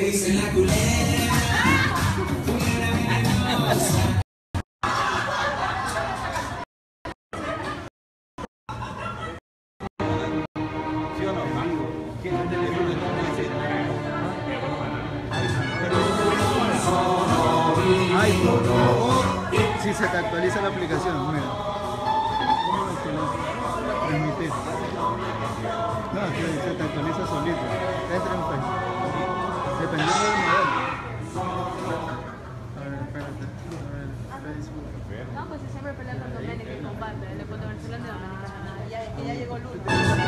dice la culebra, culebra venenosa. ¿Sí o no? ¿Quién es el teléfono? Ay, si se te actualiza la aplicación, mira. Permitir. No, se te actualiza solito. Entra en Facebook. Dependiendo del modelo. A ver, espérate. A ver, Facebook. No, pues siempre peleando con Doménica y con Banda. Le puedo Barcelona de Doménica. Ya llegó Lula.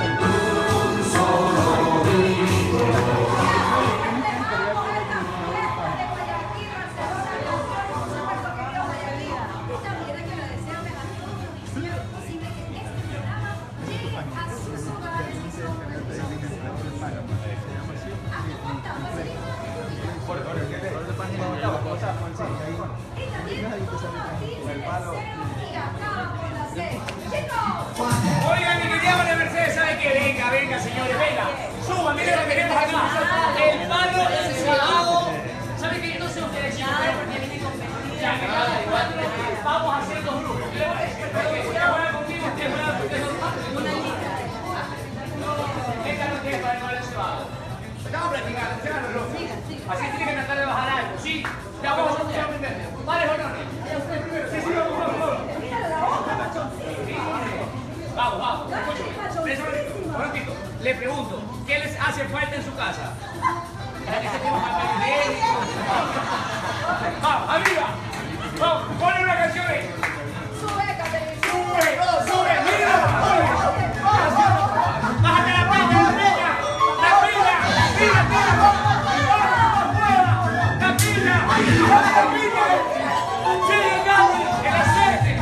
Oigan, mi querida María Mercedes, ¿sabe qué? Venga, señores, venga. Suban, miren lo que tenemos acá. El palo encebado. ¿Sabe qué? No sé ustedes, chicos, ya, vamos a hacer dos grupos. Usted juega conmigo, usted juega conmigo. Esta no tiene para el palo encebado. Estamos practicando, háganlo. Así tiene que tratar de bajar algo, ¿sí? Ya vamos a aprender. Vale, honores. Sí, vamos. Vamos. Un momentito. Le pregunto, ¿qué les hace falta en su casa? Vamos, arriba. Vamos, ponle una canción ahí. Sube, mira. Bájate la piña. Sigue, Gaby, el aceite.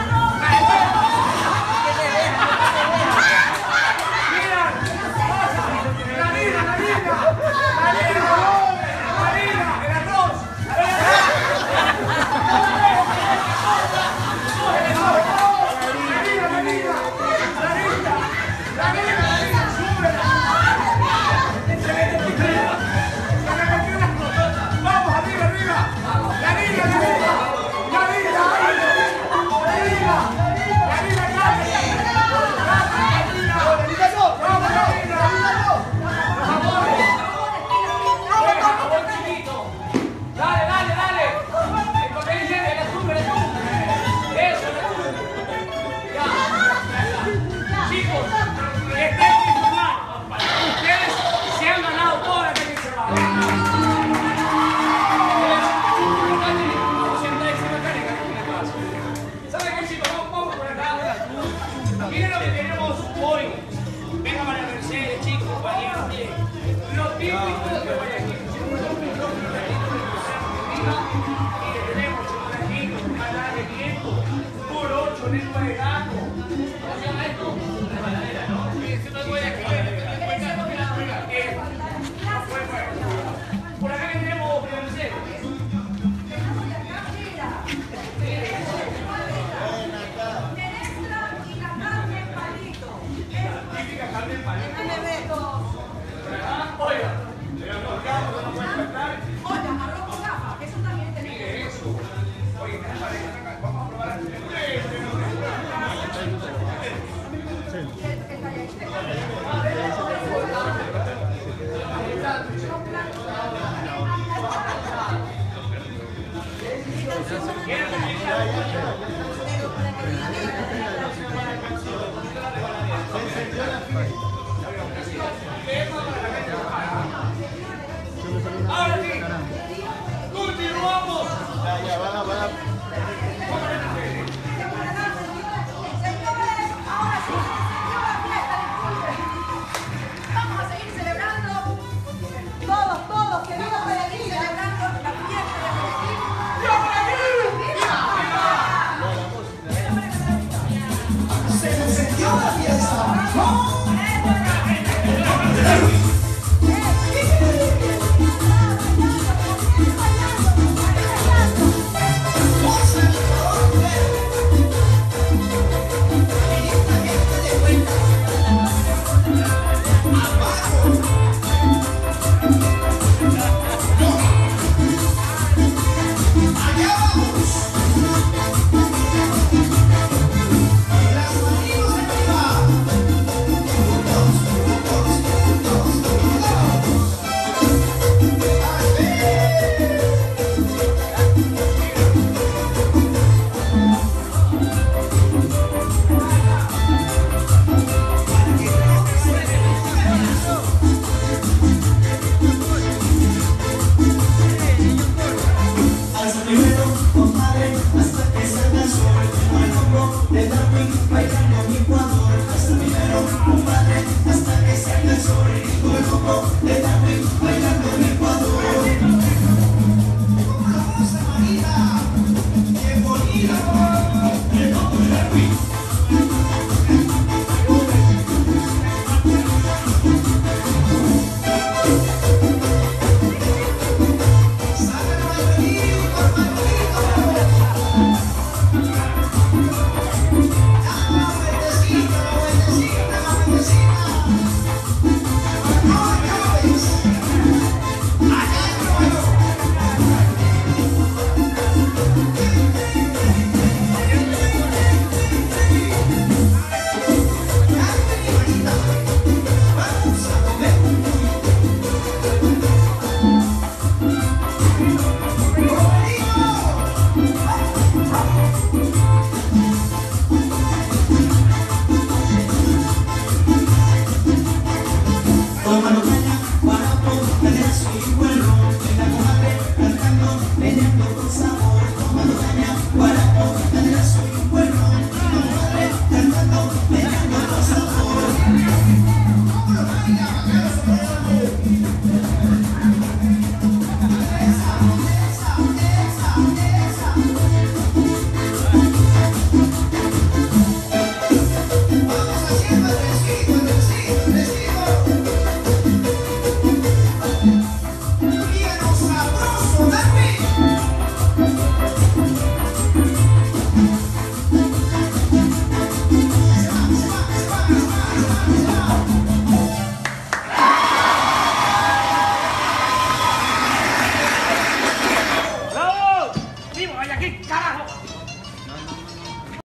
Ahora sí, continuamos. Vamos a seguir celebrando. Todos, que viva Medellín, celebrando la fiesta de Medellín. ¡Viva Medellín! Se encendió la fiesta. mirando los ojos. ¿Cómo lo baila?